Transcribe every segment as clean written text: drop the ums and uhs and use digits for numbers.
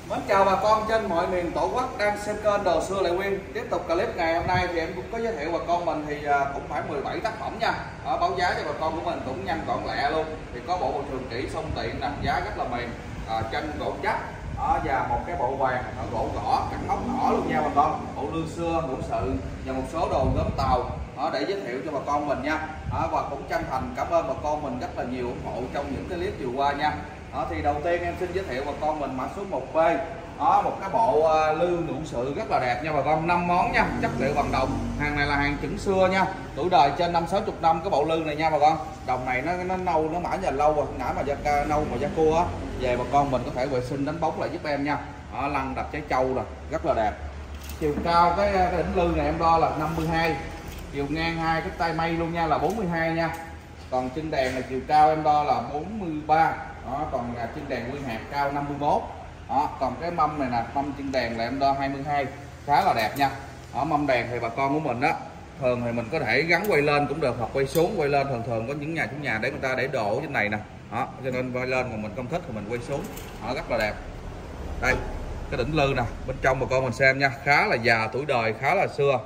Mến chào bà con trên mọi miền tổ quốc đang xem kênh Đồ Xưa Lại Nguyên. Tiếp tục clip ngày hôm nay thì em cũng có giới thiệu bà con mình thì cũng phải 17 tác phẩm nha. Báo giá cho bà con của mình cũng nhanh gọn lẹ luôn. Thì có bộ bồi thường kỹ song tiện nè, giá rất là mềm, chân gỗ chắc và một cái bộ vàng ở gỗ gõ cắt ốc đỏ luôn nha bà con. Bộ lư xưa, ngũ sự và một số đồ gốm Tàu để giới thiệu cho bà con mình nha. Và cũng chân thành cảm ơn bà con mình rất là nhiều ủng hộ trong những cái clip vừa qua nha. Thì đầu tiên em xin giới thiệu bà con mình mã số 1B, một cái bộ lư ngũ sự rất là đẹp nha bà con, 5 món nha, chất liệu bằng đồng. Hàng này là hàng chuẩn xưa nha, tuổi đời trên 50-60 năm cái bộ lư này nha bà con. Đồng này nó nâu, nó mã nhà lâu rồi, nãy mà da nâu mà da cua á, về bà con mình có thể vệ sinh đánh bóng lại giúp em nha. Lăn đập trái trâu rồi, rất là đẹp. Chiều cao cái đỉnh lư này em đo là 52, chiều ngang hai cái tay mây luôn nha là 42 nha. Còn chân đèn là chiều cao em đo là 43. Còn chân đèn nguyên hạt cao 51. Còn cái mâm này nè, mâm chân đèn là em đo 22, khá là đẹp nha. Mâm đèn thì bà con của mình á, thường thì mình có thể gắn quay lên cũng được hoặc quay xuống. Quay lên thường có những chủ nhà để người ta để đồ ở trên này nè, cho nên quay lên mà mình không thích thì mình quay xuống, rất là đẹp. Đây cái đỉnh lư nè, bên trong bà con mình xem nha, khá là già, tuổi đời khá là xưa.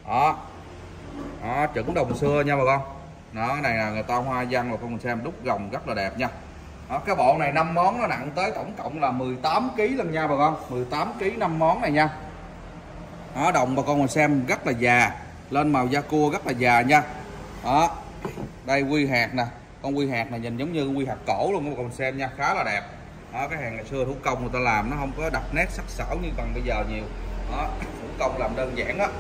Chuẩn đồng xưa nha bà con. Cái này là người ta hoa văn, bà con mình xem đúc gồng rất là đẹp nha. Cái bộ này 5 món nó nặng tới tổng cộng là 18 kg lần nha bà con, 18 kg 5 món này nha. Đồng bà con mình xem rất là già, lên màu da cua rất là già nha. Đây quy hạt nè, con quy hạt này nhìn giống như quy hạt cổ luôn bà con mình xem nha, khá là đẹp. Cái hàng ngày xưa thủ công người ta làm nó không có đậm nét sắc sảo như còn bây giờ nhiều. Thủ công làm đơn giản đó.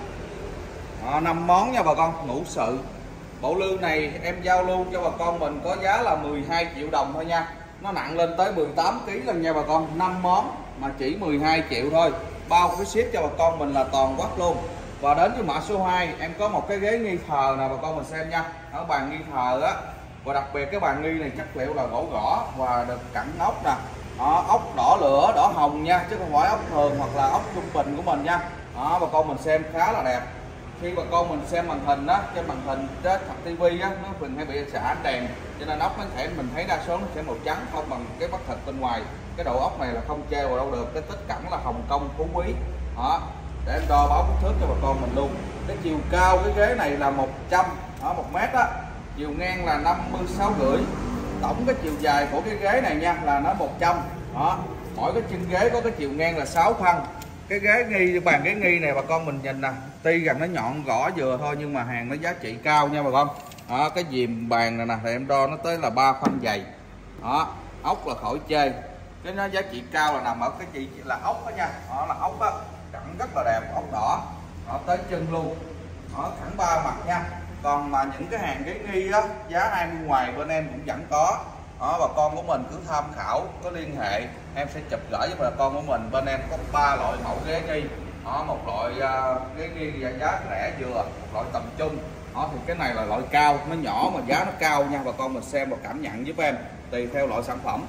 5 món nha bà con, ngũ sự. Bộ lư này em giao lưu cho bà con mình có giá là 12 triệu đồng thôi nha. Nó nặng lên tới 18 kg lần nha bà con. 5 món mà chỉ 12 triệu thôi. Bao cái ship cho bà con mình là toàn quốc luôn. Và đến với mã số 2, em có một cái ghế nghi thờ nè bà con mình xem nha. Ở bàn nghi thờ á. Và đặc biệt cái bàn nghi này chất liệu là gỗ gõ và được cặn ốc nè. Ốc đỏ lửa, đỏ hồng nha, chứ không phải ốc thường hoặc là ốc trung bình của mình nha. Bà con mình xem khá là đẹp. Khi bà con mình xem màn hình á, trên màn hình trên cặp tivi á, nó thường hay bị xả ánh đèn, cho nên ốc nó thể mình thấy đa số nó sẽ màu trắng, không bằng cái mắt thật bên ngoài. Cái đầu ốc này là không treo vào đâu được, cái tích cẳng là Hồng Kông Phú Quý. Để em đo báo kích thước cho bà con mình luôn. Cái chiều cao cái ghế này là 100, 1 mét á, chiều ngang là 56,5. Tổng cái chiều dài của cái ghế này nha là nó 100. Mỗi cái chân ghế có cái chiều ngang là 6 phân. Cái ghế nghi, bàn ghế nghi này bà con mình nhìn nè, tuy rằng nó nhọn gõ vừa thôi nhưng mà hàng nó giá trị cao nha bà con. Cái dìm bàn này nè thì em đo nó tới là 3 phân dày. Ốc là khỏi chê, cái nó giá trị cao là nằm ở cái chị là ốc đó nha. Là ốc á, cặn rất là đẹp, ốc đỏ, tới chân luôn, thẳng 3 mặt nha. Còn mà những cái hàng ghế nghi á, giá 20 ngoài bên em cũng vẫn có. Bà con của mình cứ tham khảo, có liên hệ em sẽ chụp gửi với bà con của mình. Bên em có 3 loại mẫu ghế nghi. Một loại ghế nghi giá rẻ vừa, một loại tầm trung. Thì cái này là loại cao, nó nhỏ mà giá nó cao nha bà con mình xem và cảm nhận giúp em tùy theo loại sản phẩm.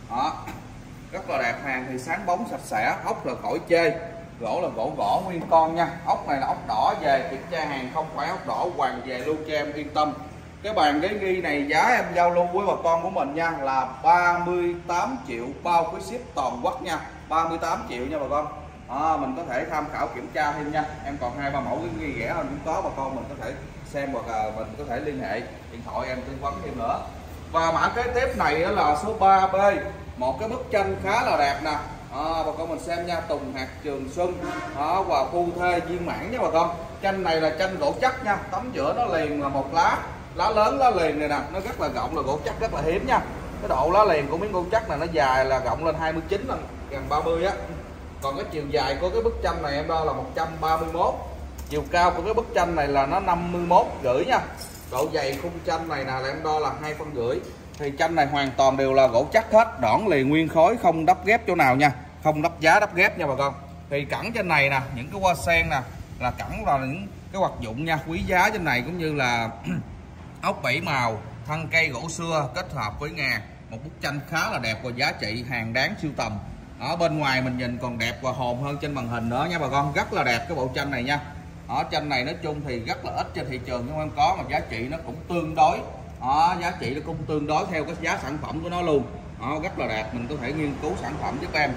Rất là đẹp, hàng thì sáng bóng sạch sẽ, ốc là khỏi chê, gỗ là gỗ gõ nguyên con nha. Ốc này là ốc đỏ, về kiểm tra hàng không phải ốc đỏ hoàng về luôn cho em yên tâm. Cái bàn ghế nghi này giá em giao lưu với bà con của mình nha là 38 triệu bao cái ship toàn quốc nha, 38 triệu nha bà con. Mình có thể tham khảo kiểm tra thêm nha. Em còn 2-3 mẫu ghế nghi rẻ hơn cũng có, bà con mình có thể xem hoặc là mình có thể liên hệ điện thoại em tư vấn thêm nữa. Và mã kế tiếp này đó là số 3B, một cái bức tranh khá là đẹp nè. Bà con mình xem nha, Tùng hạt Trường Xuân và phu thê viên mãn nha bà con. Tranh này là tranh gỗ chắc nha, tấm giữa nó liền là một lá lớn, lá liền này nè, nó rất là rộng, là gỗ chắc rất là hiếm nha. Cái độ lá liền của miếng gỗ chắc này nó dài là rộng lên 29 lần gần 30 á. Còn cái chiều dài của cái bức tranh này em đo là 131. Chiều cao của cái bức tranh này là nó 51,5 nha. Độ dày khung tranh này là em đo là 2,5 phân. Thì tranh này hoàn toàn đều là gỗ chắc hết, đỏn liền nguyên khối, không đắp ghép chỗ nào nha, không đắp giá đắp ghép nha bà con. Thì cẳng trên này nè, những cái hoa sen nè là cẳng là những cái hoạt dụng nha, quý giá trên này, cũng như là ốc 7 màu, thân cây gỗ xưa kết hợp với ngà. Một bức tranh khá là đẹp và giá trị, hàng đáng sưu tầm. Ở bên ngoài mình nhìn còn đẹp và hồn hơn trên màn hình nữa nha bà con, rất là đẹp cái bộ tranh này nha. Tranh này nói chung thì rất là ít trên thị trường nhưng em có, mà giá trị nó cũng tương đối. Giá trị nó cũng tương đối theo cái giá sản phẩm của nó luôn. Rất là đẹp, mình có thể nghiên cứu sản phẩm giúp em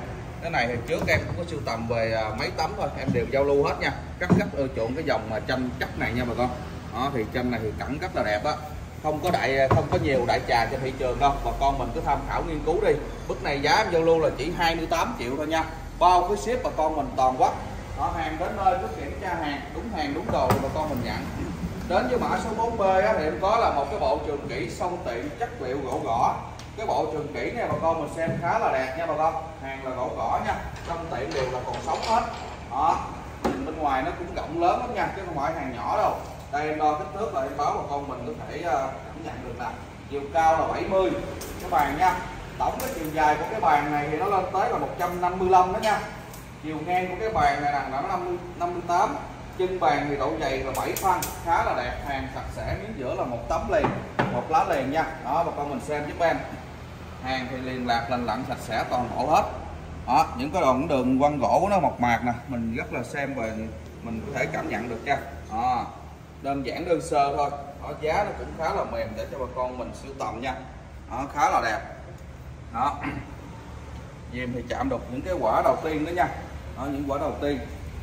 Cái này thì trước em cũng có sưu tầm về mấy tấm thôi, em đều giao lưu hết nha. Rất ưa chuộng cái dòng mà tranh chất này nha bà con. Đó thì tranh này thì cẳng rất là đẹp á, không có nhiều đại trà trên thị trường đâu, bà con mình cứ tham khảo nghiên cứu đi. Bức này giá em giao lưu là chỉ 28 triệu thôi nha, bao cái ship bà con mình toàn quốc. Đó, hàng đến nơi cứ kiểm tra hàng đúng đồ thì bà con mình nhận. Đến với mã số 4B á, thì em có là một cái bộ trường kỷ song tiện chất liệu gỗ gõ. Cái bộ trường kỷ này bà con mình xem khá là đẹp nha bà con, hàng là gỗ gõ nha, song tiện đều là còn sống hết. Đó, nhìn bên ngoài nó cũng rộng lớn lắm nha, chứ không phải hàng nhỏ đâu. Đây em đo kích thước là em báo bà con mình có thể cảm nhận được nè. Chiều cao là 70 cái bàn nha. Tổng cái chiều dài của cái bàn này thì nó lên tới là 155 đó nha. Chiều ngang của cái bàn này là nó 58. Chân bàn thì độ dày là 7 phân, khá là đẹp, hàng sạch sẽ, miếng giữa là một tấm liền, một lá liền nha. Đó bà con mình xem giúp em. Hàng thì liền lạc lành lặn sạch sẽ toàn bộ hết. Đó, những cái đoạn đường quăng gỗ nó mộc mạc nè, mình rất là xem và mình có thể cảm nhận được nha. Đó, đơn giản đơn sơ thôi. Đó, giá nó cũng khá là mềm để cho bà con mình sưu tầm nha. Đó, khá là đẹp. Đó, Diêm thì chạm được những cái quả đầu tiên đó nha. Đó, những quả đầu tiên.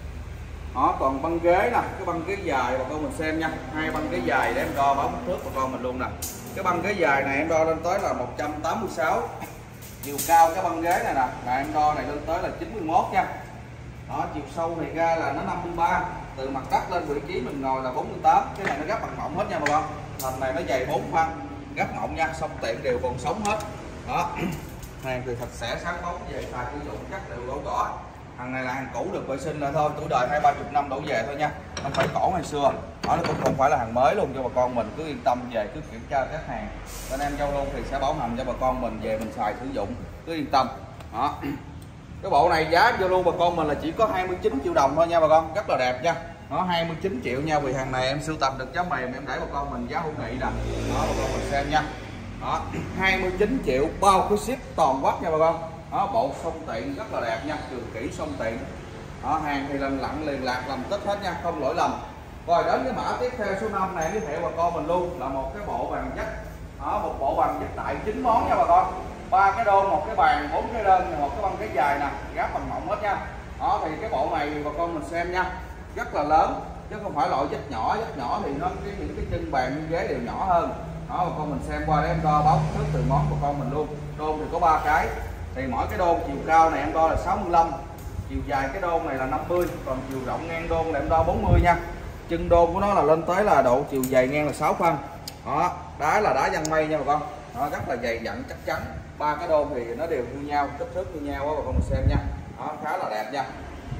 Đó, còn băng ghế nè, cái băng ghế dài bà con mình xem nha. Hai băng ghế dài để em đo báo kích thước bà con mình luôn nè. Cái băng ghế dài này em đo lên tới là 186. Chiều cao cái băng ghế này nè là em đo này lên tới là 91 nha. Đó, chiều sâu này ra là nó 53, từ mặt đất lên vị trí mình ngồi là 48. Cái này nó gấp bằng mỏng hết nha bà con. Thành này nó dày 4 phân, gấp mỏng nha, song tiện đều còn sống hết. Đó, hàng thì sạch sẽ sáng bóng, về xài sử dụng chất liệu gỗ gõ. Hàng này là hàng cũ được vệ sinh là thôi, tuổi đời 20-30 năm đổ về thôi nha, không phải cổ ngày xưa. Đó, nó cũng không phải là hàng mới luôn, cho bà con mình cứ yên tâm về cứ kiểm tra các hàng bên em giao lưu thì sẽ bảo hành cho bà con mình về mình xài sử dụng, cứ yên tâm. Đó, cái bộ này giá giao lưu bà con mình là chỉ có 29 triệu đồng thôi nha bà con, rất là đẹp nha. Nó 29 triệu nha, vì hàng này em sưu tầm được giá mềm, em để bà con mình giá hữu nghị nè. Đó bà con mình xem nha. Đó, 29 triệu bao cái ship toàn quốc nha bà con. Đó, bộ song tiện rất là đẹp nha, trường kỷ song tiện. Đó, hàng thì lành lặn liền lạc làm tích hết nha, không lỗi lầm. Rồi đến cái mã tiếp theo số 5 này giới thiệu bà con mình luôn là một cái bộ bàn dắt. Đó, một bộ bàn dắt đại 9 món nha bà con. 3 cái đôn, một cái bàn, 4 cái đơn, một cái băng ghế dài nè, gáp bằng mỏng hết nha. Đó thì cái bộ này bà con mình xem nha, rất là lớn chứ không phải loại dắt nhỏ thì nó những cái chân bàn ghế đều nhỏ hơn. Đó bà con mình xem qua để em đo báo kích thước từ món bà con mình luôn. Đôn thì có 3 cái. Thì mỗi cái đôn chiều cao này em đo là 65, chiều dài cái đôn này là 50, còn chiều rộng ngang đôn là em đo 40 nha. Chân đôn của nó là lên tới là độ chiều dày ngang là 6 phân. Đó, đá là đá văn mây nha bà con. Đó, rất là dày dặn chắc chắn. 3 cái đôn thì nó đều như nhau, kích thước như nhau đó bà con mình xem nha. Đó, khá là đẹp nha.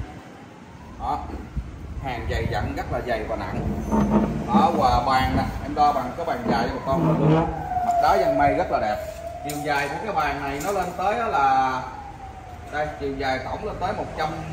Đó, hàng dày dặn rất là dày và nặng. Đó, và bàn nè, em đo bằng cái bàn dài cho bà con mình luôn. Mặt đá văn mây rất là đẹp. Chiều dài của cái bàn này nó lên tới đó là đây, chiều dài tổng lên tới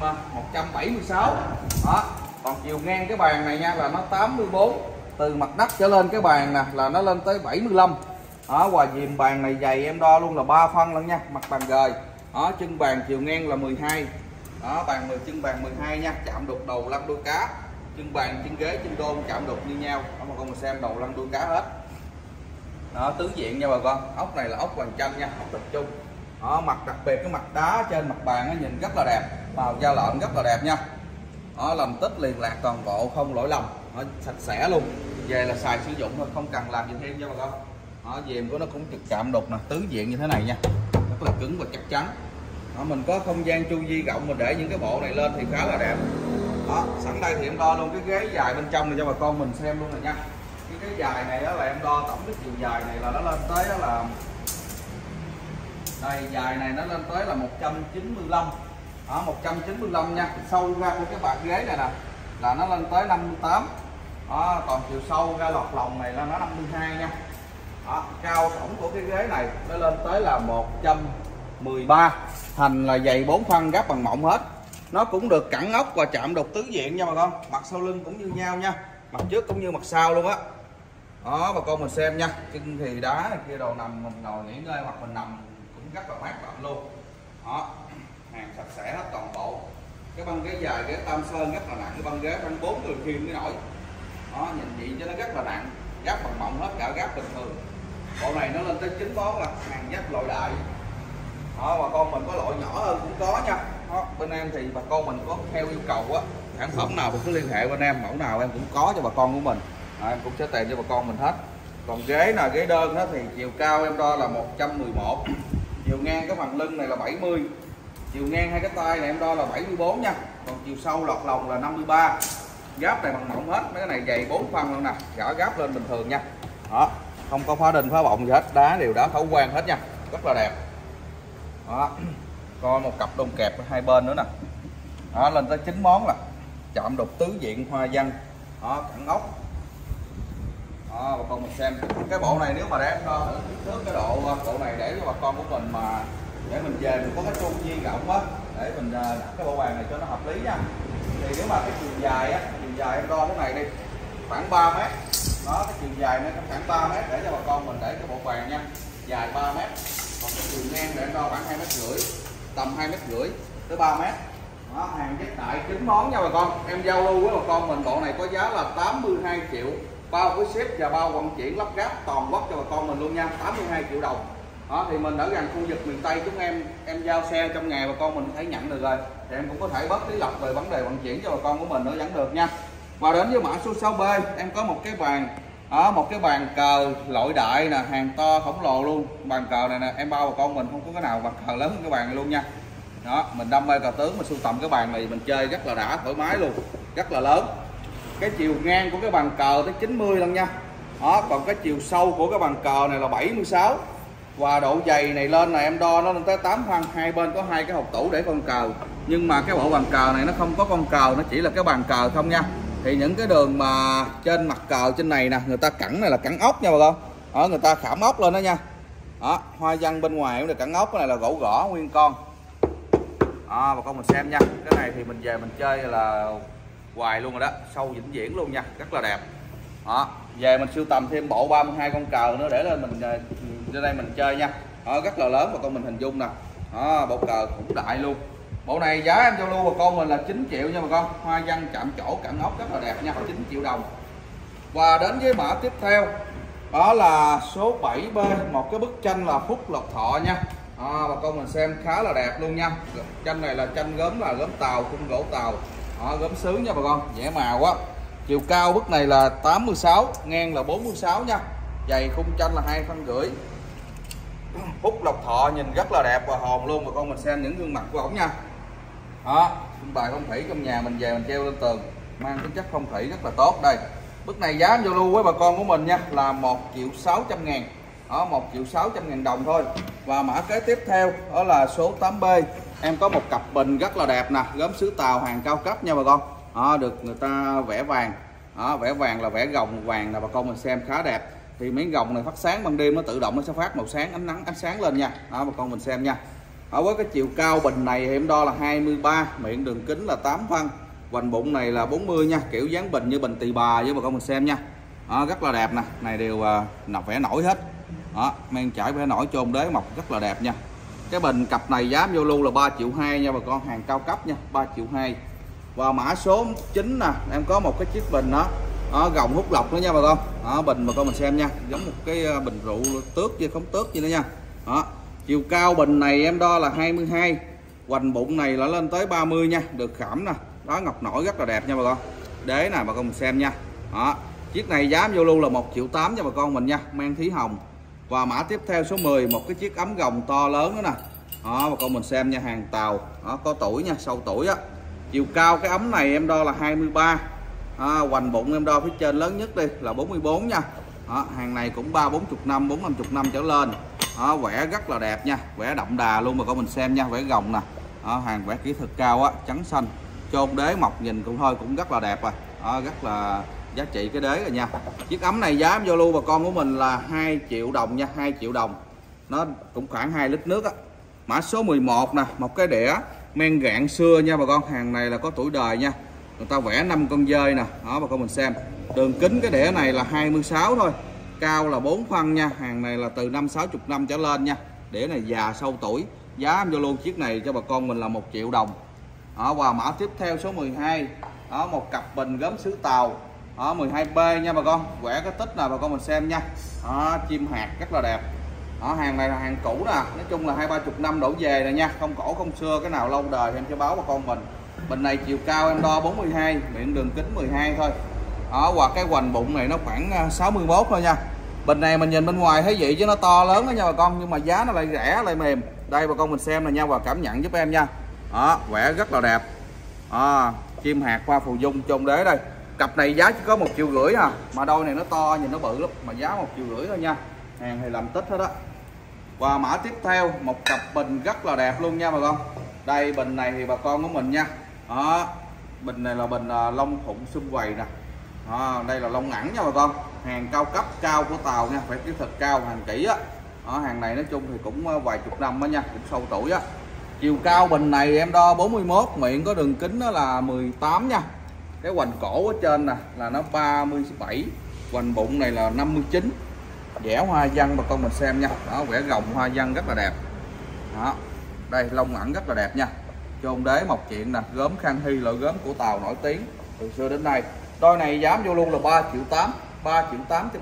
176. Đó, còn chiều ngang cái bàn này nha là nó 84, từ mặt đất trở lên cái bàn nè là nó lên tới 75. Đó, và dìm bàn này dày em đo luôn là 3 phân lận nha, mặt bàn gời. Đó, chân bàn chiều ngang là 12. Đó, chân bàn 12 nha, chạm đục đầu lăn đuôi cá. Chân bàn, chân ghế, chân đôn chạm đục như nhau. Đó, mà con mình xem đầu lăn đuôi cá hết. Đó, tứ diện nha bà con. Ốc này là ốc vàng chanh nha, ốc tập trung. Đó, mặt đặc biệt cái mặt đá trên mặt bàn nó nhìn rất là đẹp, màu da lợn rất là đẹp nha. Đó, làm tích liền lạc toàn bộ, không lỗi lầm. Đó, sạch sẽ luôn, về là xài sử dụng thôi, không cần làm gì thêm nha bà con. Đó, dìm của nó cũng trực chạm đục nè, tứ diện như thế này nha, rất là cứng và chắc chắn. Đó, mình có không gian chu vi rộng mình để những cái bộ này lên thì khá là đẹp. Đó, sẵn đây thì em đo luôn cái ghế dài bên trong này cho bà con mình xem luôn này nha. Cái ghế dài này đó là em đo tổng cái chiều dài này là nó lên tới đó là đây, dài này nó lên tới là 195. Đó, 195 nha. Sâu ra của cái bạc ghế này nè là nó lên tới 58. Đó, còn chiều sâu ra lọt lòng này là nó 52 nha. Đó, cao tổng của cái ghế này nó lên tới là 113, thành là dày 4 phân, gáp bằng mỏng hết. Nó cũng được cẳng ốc và chạm đục tứ diện nha bà con. Mặt sau lưng cũng như nhau nha, mặt trước cũng như mặt sau luôn á. Đó bà con mình xem nha. Chân thì đá này kia đồ nằm mình ngồi nghỉ ngơi hoặc mình nằm cũng rất là mát lạnh luôn. Đó, hàng sạch sẽ hết toàn bộ. Cái băng ghế dài, ghế tam sơn rất là nặng, cái băng ghế khoảng 4 người khiêng mới nổi. Đó, nhìn vậy cho nó rất là nặng, gáp bằng mỏng hết cả gáp bình thường. Bộ này nó lên tới 9 món là hàng dắt loại đại. Đó, bà con mình có loại nhỏ hơn cũng có nha. Đó, bên em thì bà con mình có theo yêu cầu á, sản phẩm nào cũng cứ liên hệ bên em, mẫu nào em cũng có cho bà con của mình, em cũng sẽ tìm cho bà con mình hết. Còn ghế là ghế đơn đó thì chiều cao em đo là 111, chiều ngang cái phần lưng này là 70, chiều ngang hai cái tay này em đo là 74 nha, còn chiều sâu lọt lòng là 53. Gáp này bằng mỏng hết, mấy cái này dày 4 phân luôn nè, gỡ gáp lên bình thường nha. Đó, không có phá đinh phá bọng gì hết, đá đều đá thấu quang hết nha, rất là đẹp. Đó, coi một cặp đôn kẹp hai bên nữa nè. Đó, lên tới 9 món là chạm đục tứ diện hoa văn. Đó, cẳng ốc. Đó, bà con mình xem cái bộ này nếu mà để cho trước cái độ này để cho bà con của mình mà để mình về mình có cái chu vi rộng á, để mình đặt cái bộ bàn này cho nó hợp lý nha. Thì nếu mà cái chiều dài á, chiều dài em đo cái này đi khoảng 3 mét. Đó, cái chiều dài nó khoảng 3 mét để cho bà con mình để cái bộ bàn nha, dài 3 mét. Còn cái chiều ngang để em đo khoảng 2,5 mét, tầm 2,5 mét tới 3 mét. Đó, hàng chất đại 9 món nha bà con. Em giao lưu với bà con mình bộ này có giá là 82 triệu, bao với ship và bao vận chuyển lắp ráp toàn quốc cho bà con mình luôn nha, 82 triệu đồng. Đó, thì mình ở gần khu vực miền Tây chúng em giao xe trong ngày bà con mình có thể nhận được rồi, thì em cũng có thể bớt lý lọc về vấn đề vận chuyển cho bà con của mình nữa vẫn được nha. Và đến với mã số 6B em có một cái bàn, một cái bàn cờ loại đại nè, hàng to khổng lồ luôn. Bàn cờ này nè em bao bà con mình không có cái nào bàn cờ lớn hơn cái bàn này luôn nha. Đó, mình đam mê cờ tướng mình sưu tầm cái bàn này mình chơi rất là đã, thoải mái luôn, rất là lớn. Cái chiều ngang của cái bàn cờ tới 90 lần nha. Đó, còn cái chiều sâu của cái bàn cờ này là 76, và độ dày này lên là em đo nó lên tới 8 phân, hai bên có hai cái hộc tủ để con cờ. Nhưng mà cái bộ bàn cờ này nó không có con cờ, nó chỉ là cái bàn cờ không nha. Thì những cái đường mà trên mặt cờ trên này nè, người ta cẳng này là cẳng ốc nha bà con. Đó, người ta khảm ốc lên đó nha. Đó, hoa văn bên ngoài cũng là cẳng ốc, cái này là gỗ gõ nguyên con. Đó, bà con mình xem nha. Cái này thì mình về mình chơi là hoài luôn rồi đó, sâu vĩnh viễn luôn nha, rất là đẹp. Đó, về mình sưu tầm thêm bộ 32 con cờ nữa để lên mình lên đây mình chơi nha. Đó, rất là lớn bà con mình hình dung nè. Đó, bộ cờ cũng đại luôn. Bộ này giá em giao lưu bà con mình là 9 triệu nha bà con, hoa văn chạm trổ cẳng ốc rất là đẹp nha, 9 triệu đồng. Và đến với mã tiếp theo đó là số 7B, một cái bức tranh là Phúc Lộc Thọ nha. Bà con mình xem khá là đẹp luôn nha. Tranh này là tranh gốm, là gốm Tàu, khung gỗ Tàu. Đó, gốm sứ nha bà con, dễ màu quá. Chiều cao bức này là 86, ngang là 46 nha. Dày khung tranh là 2,5 phân. Phúc Lộc Thọ nhìn rất là đẹp và hồn luôn, bà con mình xem những gương mặt của ổng nha. Đó, bài phong thủy trong nhà mình về mình treo lên tường, mang tính chất phong thủy rất là tốt. Đây, bức này giá giao lưu với bà con của mình nha là 1.600.000. Đó, 1.600.000 đồng thôi. Và mã kế tiếp theo đó là số 8B, em có một cặp bình rất là đẹp nè, gốm sứ Tàu hàng cao cấp nha bà con. Đó, được người ta vẽ vàng. Đó, vẽ vàng là vẽ gồng vàng là bà con mình xem khá đẹp. Thì miếng gồng này phát sáng ban đêm nó tự động nó sẽ phát màu sáng, ánh nắng ánh sáng lên nha. Đó, bà con mình xem nha. Ở với cái chiều cao bình này thì em đo là 23, miệng đường kính là 8 phân, hoành bụng này là 40 nha, kiểu dáng bình như bình tỳ bà với bà con mình xem nha. Đó, rất là đẹp nè, này đều nọc vẽ nổi hết. Đó, men chải vẽ nổi, chôn đế mọc rất là đẹp nha. Cái bình cặp này giá vô lưu là 3,2 triệu nha bà con, hàng cao cấp nha, 3,2 triệu. Và mã số 9 nè, em có một cái chiếc bình đó, gồng hút lọc nữa nha bà con. Đó, bình bà con mình xem nha, giống một cái bình rượu tước chứ không tước gì nữa nha. Đó, chiều cao bình này em đo là 22, hoành bụng này là lên tới 30 nha, được khảm nè, đó ngọc nổi rất là đẹp nha bà con. Đế nè bà con mình xem nha. Đó, chiếc này giá vô lưu là 1,8 triệu cho bà con mình nha, mang thí hồng. Và mã tiếp theo số 10, một cái chiếc ấm gồng to lớn nữa nè. Đó, bà con mình xem nha, hàng Tàu. Đó, có tuổi nha, sâu tuổi á. Chiều cao cái ấm này em đo là 23, hoành bụng em đo phía trên lớn nhất đi là 44 nha. Đó, hàng này cũng 30-40 năm, 40-50 năm trở lên. Đó, vẽ rất là đẹp nha, vẽ đậm đà luôn mà con mình xem nha, vẽ gồng nè. Đó, hàng vẽ kỹ thuật cao á, trắng xanh, chôn đế mọc nhìn cũng thôi cũng rất là đẹp rồi. Đó, rất là giá trị cái đế rồi nha. Chiếc ấm này giá vô lưu bà con của mình là 2 triệu đồng nha, 2 triệu đồng. Nó cũng khoảng 2 lít nước á. Mã số 11 nè, một cái đĩa men gạn xưa nha bà con, hàng này là có tuổi đời nha. Người ta vẽ 5 con dơi nè. Đó bà con mình xem. Đường kính cái đĩa này là 26 thôi. Cao là 4 phân nha, hàng này là từ 50-60 năm trở lên nha. Đĩa này già sâu tuổi. Giá em vô luôn chiếc này cho bà con mình là 1 triệu đồng. Đó, và mã tiếp theo số 12. Đó, một cặp bình gốm sứ Tàu. Đó, 12B nha bà con, vẽ cái tích là bà con mình xem nha. Đó, chim hạt rất là đẹp. Đó, hàng này là hàng cũ nè, nói chung là 20-30 năm đổ về rồi nha, không cổ không xưa, cái nào lâu đời em sẽ báo bà con mình. Bình này chiều cao em đo 42, miệng đường kính 12 thôi. Đó, và cái hoành bụng này nó khoảng 61 thôi nha. Bình này mình nhìn bên ngoài thấy vậy chứ nó to lớn đó nha bà con, nhưng mà giá nó lại rẻ lại mềm. Đây bà con mình xem này nha và cảm nhận giúp em nha. Đó, vẽ rất là đẹp. Chim hạt hoa phù dung chôn đế đây. Cặp này giá chỉ có 1,5 triệu à, mà đôi này nó to nhìn nó bự lắm, mà giá 1,5 triệu thôi nha. Hàng thì làm tích hết đó. Và mã tiếp theo một cặp bình rất là đẹp luôn nha bà con. Đây bình này thì bà con của mình nha. Đó, bình này là bình lông phụng sum vầy nè. Đây là lông ẳng nha bà con, hàng cao cấp cao của Tàu nha, phải kỹ thuật cao, hàng kỹ á. Hàng này nói chung thì cũng vài chục năm đó nha, cũng sâu tuổi á. Chiều cao bình này em đo 41, miệng có đường kính đó là 18 nha. Cái hoành cổ ở trên nè là nó 37, hoành bụng này là 59. Vẽ hoa văn bà con mình xem nha. Đó, vẽ rồng hoa văn rất là đẹp. Đó, đây lông ẩn rất là đẹp nha. Chôn đế mộc chuyện nè, gốm Khang Hy, loại gốm của Tàu nổi tiếng từ xưa đến nay. Đôi này giá vô luôn là 3,8 triệu, 3.800.000.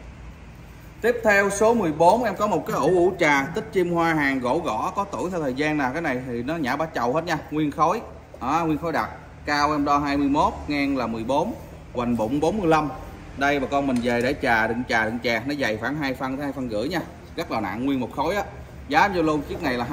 Tiếp theo số 14 em có một cái ủ trà tích chim hoa, hàng gỗ gõ có tuổi theo thời gian nè. Cái này thì nó nhả bả chầu hết nha, nguyên khối. Nguyên khối đặc. Cao em đo 21, ngang là 14, hoành bụng 45. Đây bà con mình về để đựng trà, nó dày khoảng 2 phân tới 2,5 phân nha. Rất là nặng, nguyên một khối á. Giá vô luôn chiếc này là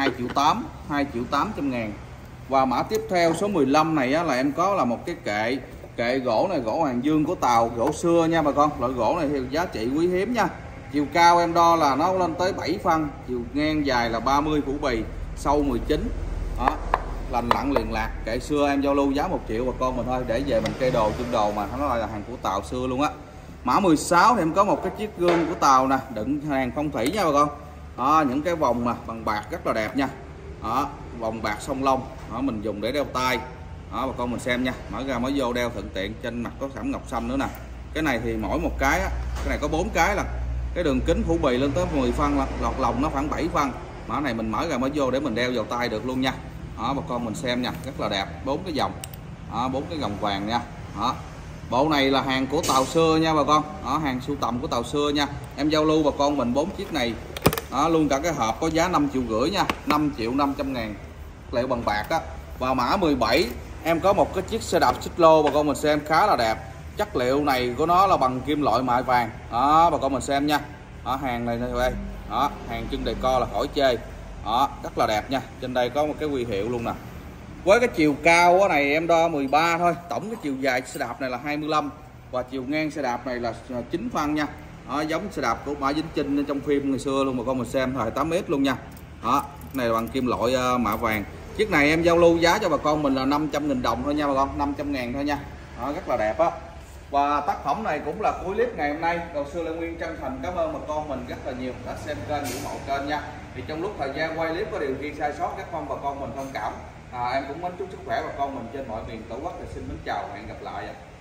2,8 triệu, 2.800.000. Và mã tiếp theo số 15 này á, là em có là một cái kệ gỗ này, gỗ Hoàng Dương của Tàu, gỗ xưa nha bà con. Loại gỗ này thì giá trị quý hiếm nha. Chiều cao em đo là nó lên tới 7 phân, chiều ngang dài là 30, phủ bì, sâu 19. Đó, lành lặn liền lạc. Kệ xưa em giao lưu giá 1 triệu bà con mình thôi, để về mình kê đồ trưng đồ mà nó là hàng của Tàu xưa luôn á. Mã 16 thì em có một cái chiếc gương của Tàu nè, đựng hàng phong thủy nha bà con. Đó, những cái vòng mà bằng bạc rất là đẹp nha. Đó, vòng bạc song long. Đó, mình dùng để đeo tay. Đó, bà con mình xem nha, mở ra mới vô đeo thuận tiện. Trên mặt có sẵn ngọc xanh nữa nè. Cái này thì mỗi một cái á, cái này có 4 cái là cái đường kính phủ bì lên tới 10 phân, lọt lòng nó khoảng 7 phân. Mã này mình mở ra mới vô để mình đeo vào tay được luôn nha. Đó, bà con mình xem nha, rất là đẹp, 4 cái vòng. Đó, 4 cái vòng vàng nha. Đó, bộ này là hàng của Tàu xưa nha bà con. Đó, hàng sưu tầm của Tàu xưa nha. Em giao lưu bà con mình 4 chiếc này. Đó, luôn cả cái hộp có giá 5,5 triệu nha, 5.500.000, liệu bằng bạc á. Và mã 17 em có một cái chiếc xe đạp xích lô bà con mình xem khá là đẹp. Chất liệu này của nó là bằng kim loại mạ vàng. Đó, bà con mình xem nha. Đó, hàng này đây. Đó, hàng chân đề co là khỏi chê. Đó, rất là đẹp nha. Trên đây có một cái huy hiệu luôn nè. Với cái chiều cao này em đo 13 thôi. Tổng cái chiều dài xe đạp này là 25 và chiều ngang xe đạp này là 9 phân nha. Đó, giống xe đạp của Mã Vĩnh Chinh trong phim ngày xưa luôn bà con mình xem, thời 8m luôn nha. Đó, này là bằng kim loại mạ vàng. Chiếc này em giao lưu giá cho bà con mình là 500.000 đồng thôi nha bà con, 500.000 thôi nha. Đó, rất là đẹp á. Và tác phẩm này cũng là cuối clip ngày hôm nay. Đầu xưa Lê Nguyên chân thành cảm ơn bà con mình rất là nhiều đã xem kênh, ủng hộ kênh nha. Thì trong lúc thời gian quay clip có điều gì sai sót các bà con mình thông cảm. Em cũng muốn chúc sức khỏe bà con mình trên mọi miền Tổ quốc. Thì xin mến chào, hẹn gặp lại.